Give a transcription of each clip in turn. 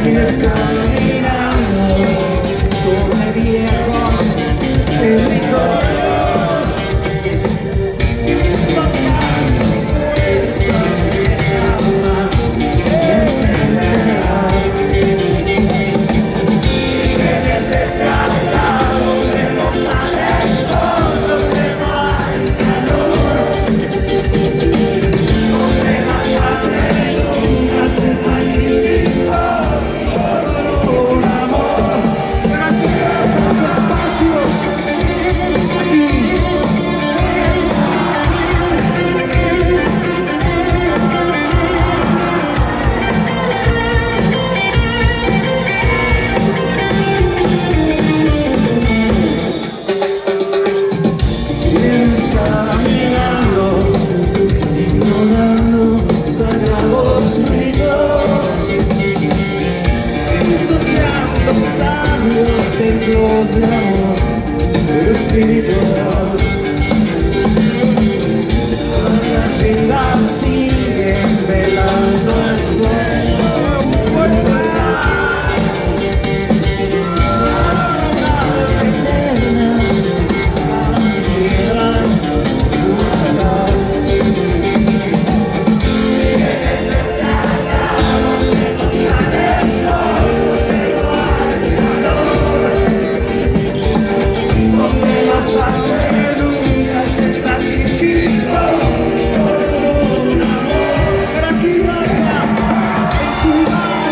Vienes caminando sobre viejos territorios, invocando fuerzas que jamás entenderás. Vienes desde allá donde no sale el sol, donde no hay calor, donde la sangre nunca se sacrifica por un amor. Gracias a tu espacio, aquí. Vienes caminando, ignorando sagrados ritos, pisoteando sabios templos de amor, pero espiritual. Las vidas siguen velando el sueño mortal, una alma eterna para piedra su altar. Vienes desde allá donde no sale el sol, donde no hay calor, donde la sangre nunca se sacrificó por un amor. Pero aquí raza, en tu lugar.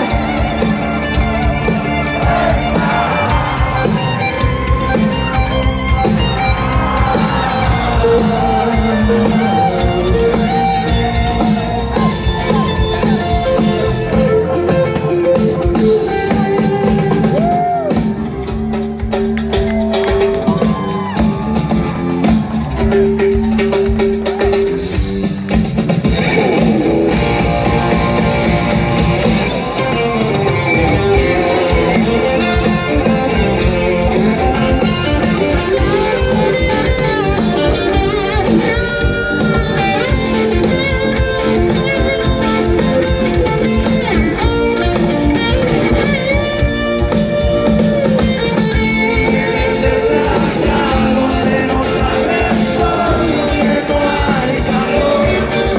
Vienes desde allá donde no sale el sol, donde no hay calor,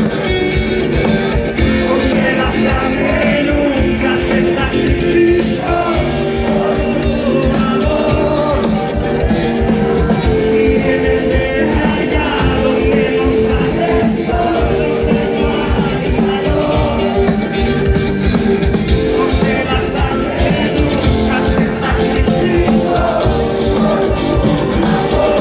donde la sangre nunca se sacrificó por un amor. Vienes desde allá donde no sale el sol, donde no hay calor, donde la sangre nunca se sacrificó por un amor.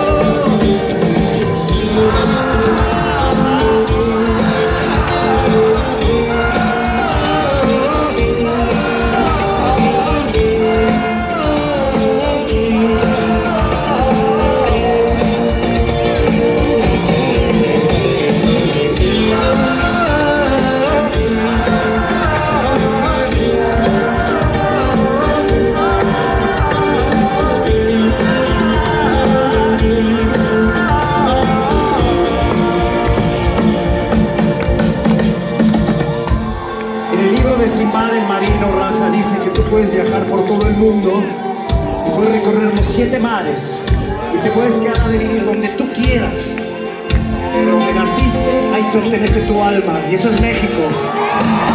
En el libro de Simar el Marino, raza, dice que tú puedes viajar por todo el mundo y puedes recorrer los 7 mares y te puedes quedar de vivir donde tú quieras, pero donde naciste, ahí pertenece tu alma, y eso es México.